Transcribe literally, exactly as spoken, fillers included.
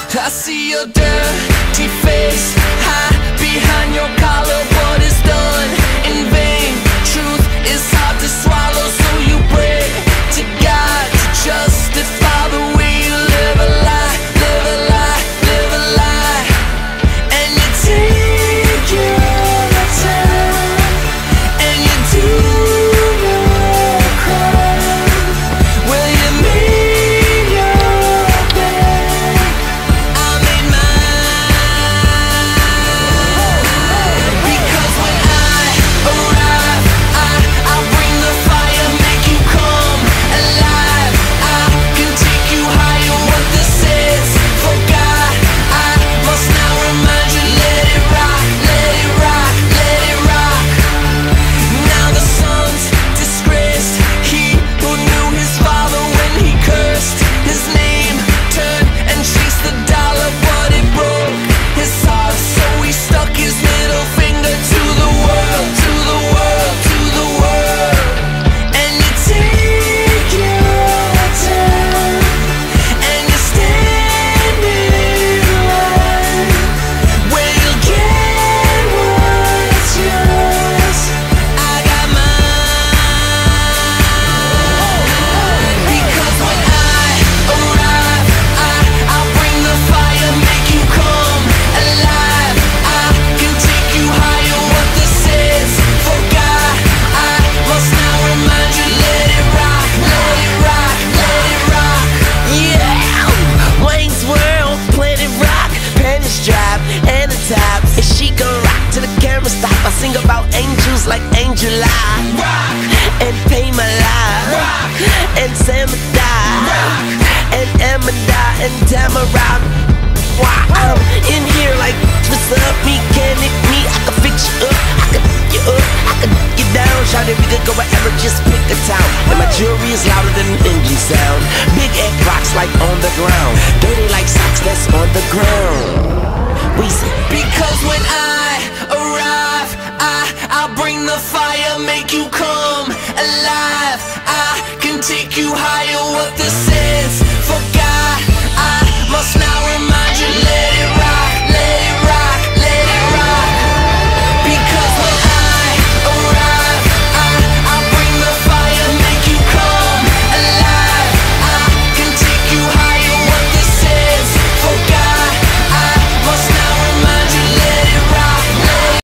I see your dirty face hide behind your collar. What is done in vain? Truth is hard to swallow, so you pray to God to justify the way you live a lie, live a lie, live a lie. And you take your time, and you do your crime. Well, you made your bed, I made mine. Because when I arrive, I, I bring the fire, make you come alive. I can take you higher, what this is. For God, I must now remind you, let it rock, let it rock, let it rock. Now the son's disgraced, he who knew his father when he cursed his name, turned and chased the dollar, but it broke his heart, so he stuck his middle finger to the world, to the world, to the world. And you take your time, and you stand in line, where you'll get what's yours. I got mine. Because when I arrive, I, I'll bring the fire, make you come alive. I can take you higher, what this is. For God, I must now remind you, let it rock, let it rock, let it rock. Yeah, Wayne's World, Planet Rock, panties drop, and the top. And she gon' rock till the camera stop. I sing about angels like Angel I rock, and pay my life, rock, and Samadai, and Amanda, and Tamara. Why I'm in here like, what's up, mechanic me? I can fix you up, I can pick you up, I can get down. Shout it, we could go wherever, just pick a town. And my jewelry is louder than an engine sound. Big egg rocks like on the ground, dirty like socks that's on the ground. We say, because when I arrive, I, I'll bring the fire, make you come alive. I can take you higher, what this is.